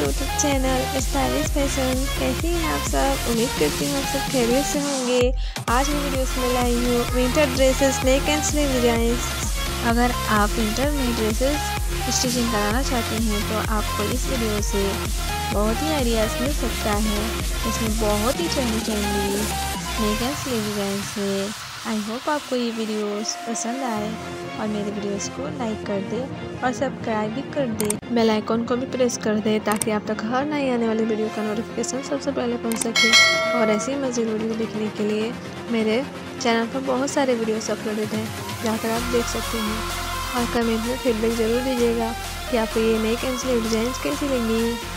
YouTube channel stylish fashion. कैसे हैं आप सब? उम्मीद करती हूँ आप सब खैरियत से होंगे। आज मैं वीडियोस में लाई हूँ winter dresses neck and sleeve designs. अगर आप विंटर में ड्रेसेस स्टिचिंग कराना चाहते हैं तो आपको इस वीडियो से बहुत ही आइडियाज़ मिल सकता है। इसमें बहुत ही trendy neck and sleeve design है। आई होप आपको ये वीडियोस पसंद आए और मेरे वीडियोस को लाइक कर दे और सब्सक्राइब भी कर दे। बेल आइकॉन को भी प्रेस कर दे ताकि आप तक हर नई आने वाली वीडियो का नोटिफिकेशन सबसे पहले पहुंच सके। और ऐसी मज़ेदार वीडियो देखने के लिए मेरे चैनल पर बहुत सारे वीडियोस अपलोडेड हैं, जाकर आप देख सकते हैं। और कमेंट में फीडबैक ज़रूर दीजिएगा कि आपको ये नेक एंड स्लीव डिजाइन कैसी लगी।